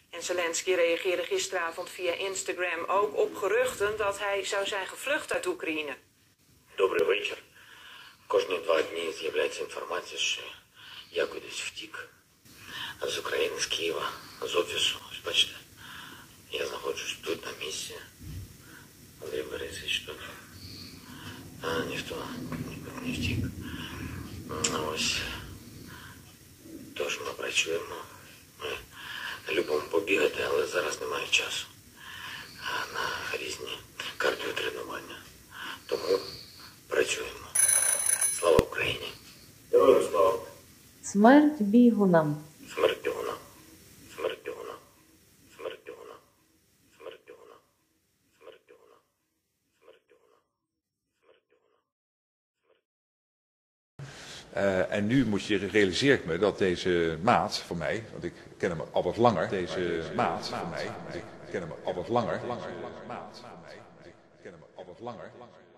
En Zelensky reageerde gisteravond via Instagram ook op geruchten dat hij zou zijn gevlucht uit Oekraïne. Добрий вечір. Кожні 2 дні з'являється інформація, що я кудись втік з України, з Києва, з офісу. Ось бачите, я знаходжусь тут на місці. Андрій Борисович тут. Ніхто не втік. Ось. Тож ми працюємо. Ми любимо побігати, але зараз немає часу на різні кардіотренування. Тому працюємо. Слава Україні! Героям слава! Смерть бігунам! Смерть бігунам! Смерть бігунам! Смерть бігунам! Смерть бігунам! Смерть бігунам! Смерть бігунам! Смерть бігунам! En nu realiseer ik me dat deze maat van mij, want ik ken hem al wat langer, deze maat van mij, ik ken hem al wat langer, maat van mij, ik ken hem al wat langer.